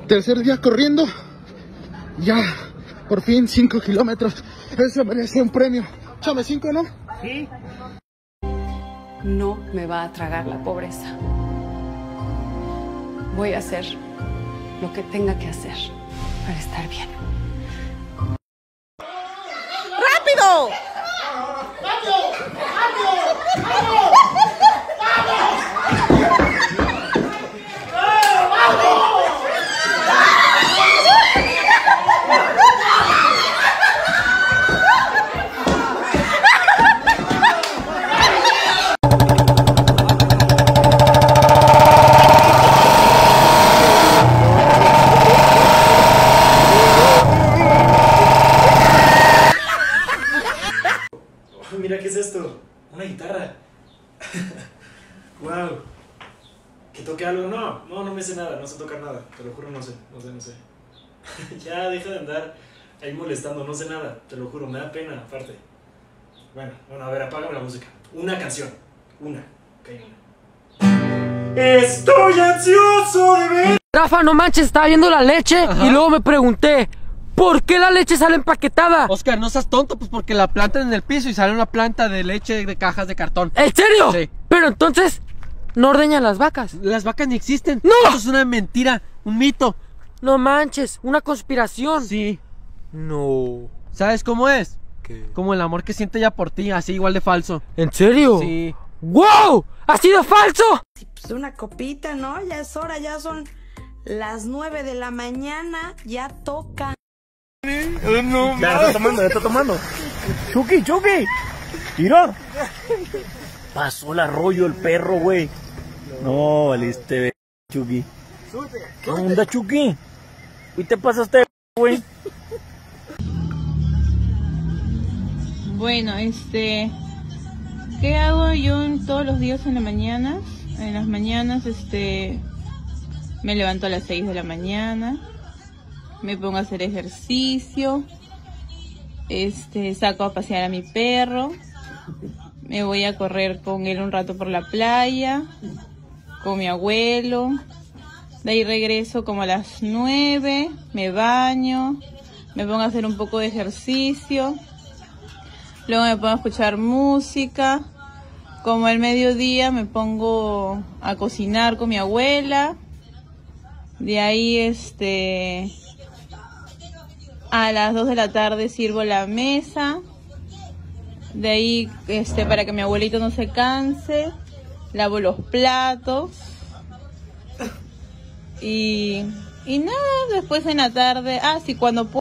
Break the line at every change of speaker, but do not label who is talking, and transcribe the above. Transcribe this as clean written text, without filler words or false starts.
Tercer día corriendo. Ya, por fin 5 kilómetros. Eso merece un premio. Échame 5, ¿no?
Sí. No me va a tragar la pobreza. Voy a hacer lo que tenga que hacer para estar bien.
¡Rápido!
Mira, ¿qué es esto? Una guitarra. Wow. ¿Que toque algo? No me sé nada, no sé tocar nada. Te lo juro, no sé. Ya, deja de andar ahí molestando, no sé nada. Te lo juro, me da pena, aparte. Bueno, a ver, apágame la música. Una canción. Una. Ok, una. Estoy ansioso de ver.
Rafa, no manches, estaba viendo la leche. Ajá. Y luego me pregunté, ¿por qué la leche sale empaquetada?
Oscar, no seas tonto, pues porque la plantan en el piso y sale una planta de leche de cajas de cartón.
¿En serio?
Sí.
Pero entonces, ¿no ordeñan las vacas?
Las vacas ni existen.
¡No!
Eso es una mentira, un mito.
No manches, una conspiración.
Sí.
No.
¿Sabes cómo es?
¿Qué?
Como el amor que siente ella por ti, así igual de falso.
¿En serio?
Sí.
¡Wow! ¿Así de falso?
Pues una copita, ¿no? Ya es hora, ya son las 9 de la mañana, ya toca.
No, ya está tomando. Chucky. Tira. Pasó el arroyo el perro, güey. No, valiste, Chucky. ¿Qué onda, Chucky? ¿Y te pasaste, güey?
Bueno, ¿qué hago yo todos los días en la mañana? En las mañanas, me levanto a las 6 de la mañana, me pongo a hacer ejercicio, saco a pasear a mi perro, me voy a correr con él un rato por la playa, con mi abuelo, de ahí regreso como a las 9, me baño, me pongo a hacer un poco de ejercicio, luego me pongo a escuchar música, como al mediodía me pongo a cocinar con mi abuela, de ahí a las 2 de la tarde sirvo la mesa, de ahí para que mi abuelito no se canse, lavo los platos y nada, después en la tarde, sí, cuando puedo